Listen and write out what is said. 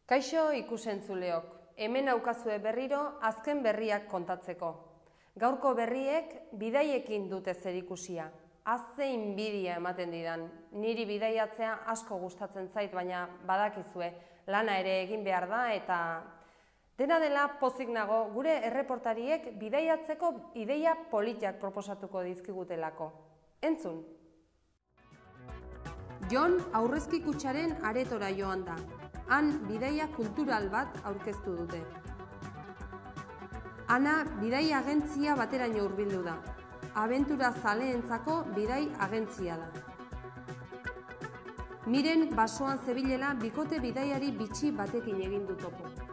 Kaixo ikusentzuleok, hemen aukazue berriro azken berriak kontatzeko. Gaurko berriek bidaiekin dute zerikusia. Azze inbidia ematen didan. Niri bidaiatzea asko gustatzen zait, baina badakizue lana ere egin behar da eta dena dela pozik nago gure erreportariek bidaiatzeko ideia politak proposatuko dizkigutelako. Entzun! Jon Aurrezki Kutxaren aretora joan da. Han bidaia kultural bat aurkeztu dute. Ana bidaia agentzia bateraino hurbildu da. Abentura zaleentzako bidai agentzia da. Miren basoan zebilela bikote bidaiari bitxi batekin egin du topo.